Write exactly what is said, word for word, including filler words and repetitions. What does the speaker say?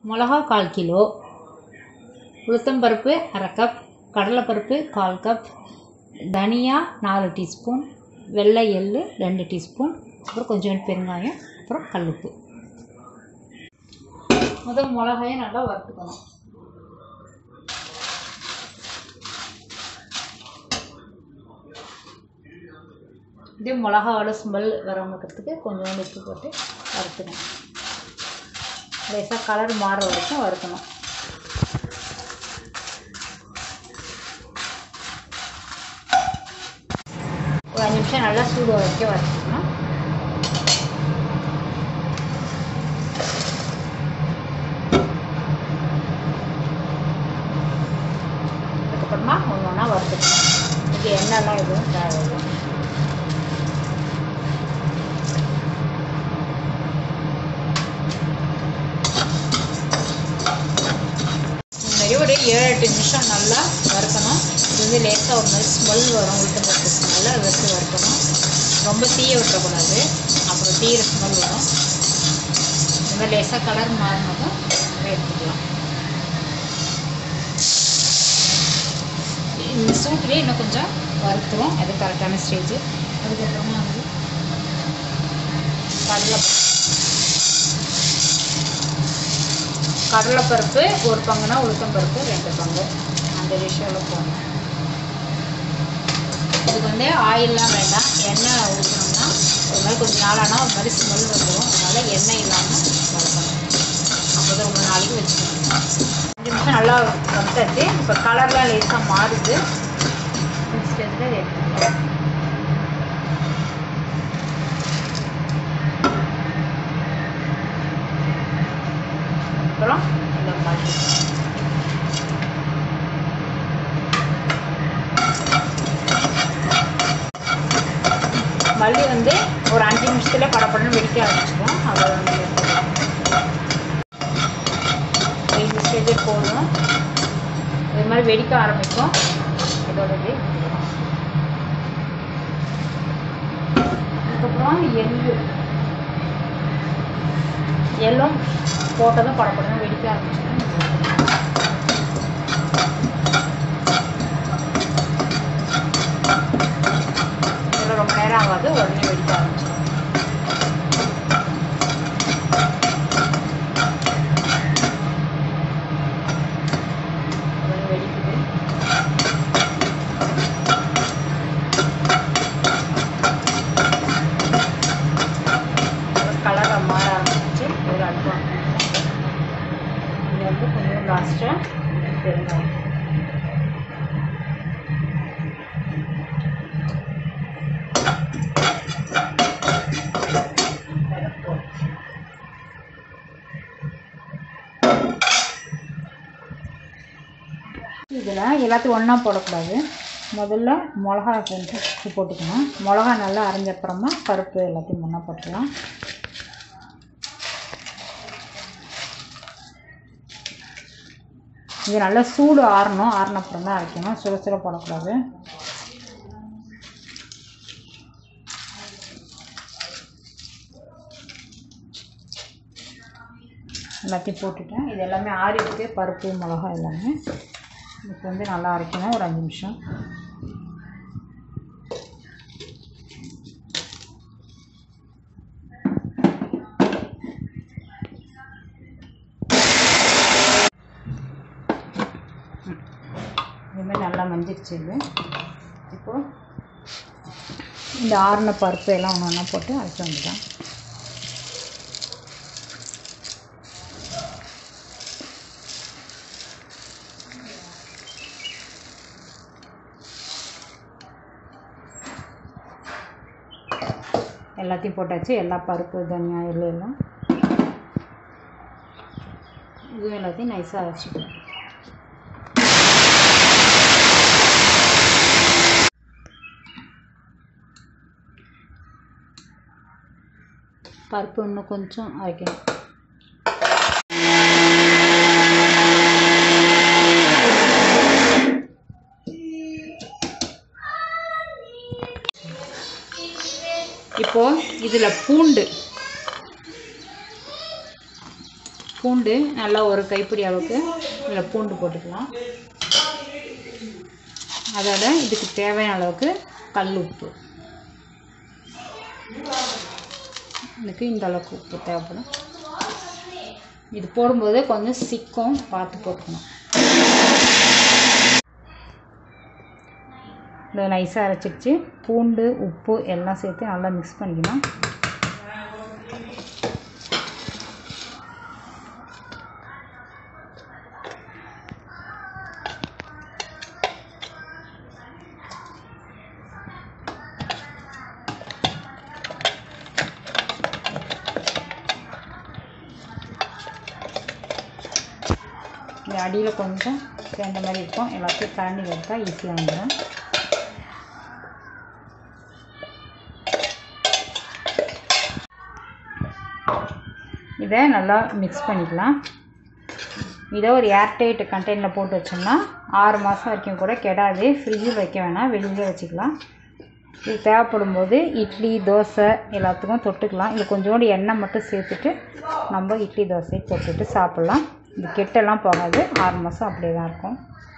மிளகா கால் கிலோ, உளுத்தம்பருப்பு அரை கப், கடலைப்பருப்பு கால் கப், தனியா நாலு டீஸ்பூன், வெள்ளை எள்ளு ரெண்டு டீஸ்பூன், அப்புறம் கொஞ்சோண்டு பெருங்காயம், அப்புறம் கல்லுப்பு. முதல் மிளகாயை நல்லா வறுத்துக்கணும். இதே மிளகாவோட ஸ்மெல் வரவங்கிறதுக்கு கொஞ்சோண்டு உப்பு போட்டு வறுத்துக்கணும். லேசாக கலர் மாற வரைக்கும் வறுக்கணும். ஒரு அஞ்சு நிமிஷம் நல்லா சூடு வரைக்கும் வறுத்துக்கணும். அதுக்கப்புறமா ஒன்று ஒன்றா வறுத்துக்கணும். இது எண்ணெய்லாம் எதுவும் தேவையில்லை. ஒரு ஏழு எட்டு நிமிஷம் நல்லா வறுக்கணும். இது வந்து லேசாக ஒரு மாதிரி ஸ்மெல் வரும். உளுத்தம்பருப்பு ஸ்மெல்ல அதை வச்சு வறுக்கணும். ரொம்ப தீய விட்டுறக்கூடாது, அப்புறம் தீயிற ஸ்மெல் வரும். இந்த மாதிரி லேசாக கலர் மாறினதும் எடுத்துக்கலாம். இந்த சூட்லேயே இன்னும் கொஞ்சம் வறுத்துரும். அது கரெக்டான ஸ்டேஜ். அதுக்கப்புறமா வந்து கடலை கடலைப்பருப்பு ஒரு பங்குனா உளுத்தம்பருப்பு ரெண்டு பங்கு அந்த ரேஷியோவில் போடணும். இதுக்கு வந்து ஆயிலெலாம் வேண்டாம், எண்ணெய் ஊற்றணும்னா ஒரு மாதிரி கொஞ்சம் நாளானா ஒரு மாதிரி ஸ்மெல் வந்துடும். அதனால் எண்ணெய் இல்லாமல் வறுக்கணும். அப்போ தான் ரொம்ப நாளைக்கு வச்சுக்கணும். அஞ்சு நிமிஷம் நல்லா வறுத்தாச்சு. இப்போ கலர்லாம் லேசாக மாறுது. இந்த ஸ்டேஜில் எடுத்துக்கலாம். அப்புறம் இந்த மல்லி மல்லி வந்து ஒரு அஞ்சு நிமிஷத்துல படப்படன்னு வெடிக்க ஆரம்பிச்சிடும். அதை வந்து இந்த ஸ்டேஜே போதும். இது மாதிரி வெடிக்க ஆரம்பிக்கும். இதோடது அதுக்கப்புறம் எள்ளு எல்லாம் போட்டதும் படப்படணும் வெடிக்க ஆரம்பிச்சிடும். இதில் ரொம்ப நேரம் ஆகாது, உடனே வெடிக்க ஆரம்பிச்சிடும். உடனே வெடிக்குது. கலரை மாற ஆரம்பிச்சு ஒரு அல்வா. இது வந்து கொஞ்சம் லாஸ்ட்டாக பெருங்காயம். இதில் எல்லாத்தையும் ஒன்றா போடக்கூடாது. முதல்ல மிளகா கொஞ்சம் உப்பு போட்டுக்கணும். மிளகா நல்லா அரைஞ்சப்புறமா பருப்பு எல்லாத்தையும் ஒன்றா போட்டுக்கலாம். இது நல்லா சூடு ஆறணும். ஆறினப்புறம் தான் அரைக்கணும். சுட சுட போடக்கூடாது. எல்லாத்தையும் போட்டுட்டேன். இது எல்லாமே ஆறிட்டு பருப்பு மிளகா எல்லாமே. இப்போ வந்து நல்லா அரைக்கணும் ஒரு அஞ்சு நிமிஷம். இதுமாதிரி நல்லா மஞ்சிருச்சு. இது இப்போது இந்த ஆறின பருப்பு எல்லாம் ஒன்று ஒன்றா போட்டு அரைச்சி வந்துட்டேன். எல்லாத்தையும் போட்டாச்சு. எல்லா பருப்பு தனியா எள்ளு எல்லாம் இதுவும் எல்லாத்தையும் நைஸாக அரைச்சிக்கலாம். பருப்பு இன்னும் கொஞ்சம் அரைக்கணும். இப்போ இதில் பூண்டு பூண்டு நல்லா ஒரு கைப்பிடி அளவுக்கு இதில் பூண்டு போட்டுக்கலாம். அதோட இதுக்கு தேவையான அளவுக்கு கல் உப்பு, இதுக்கு இந்த அளவுக்கு உப்பு தேவைப்படும். இது போடும்போது கொஞ்சம் சிக்கும், பார்த்து போட்டுக்கணும். இதை நைஸாக அரைச்சிடுச்சு. பூண்டு உப்பு எல்லாம் சேர்த்து நல்லா மிக்ஸ் பண்ணிக்கணும். இந்த அடியில் கொஞ்சம் சேர்ந்த மாதிரி இருக்கும். எல்லாத்தையும் கரண்டி எடுத்தால் ஈஸியாக வந்துடும். இதை நல்லா மிக்ஸ் பண்ணிக்கலாம். இதை ஒரு ஏர்டைட் கண்டெய்னரில் போட்டு வச்சோம்னா ஆறு மாதம் வரைக்கும் கூட கெடாது. ஃப்ரிட்ஜில் வைக்க வேணாம், வெளியிலே வச்சுக்கலாம். இது தேவைப்படும் போது இட்லி தோசை எல்லாத்துக்கும் தொட்டுக்கலாம். இது கொஞ்சோண்டு எண்ணெய் மட்டும் சேர்த்துட்டு நம்ம இட்லி தோசையை தொட்டுட்டு சாப்பிட்லாம். இது கெட்டெல்லாம் போகாது, ஆறு மாதம் அப்படியே தான் இருக்கும்.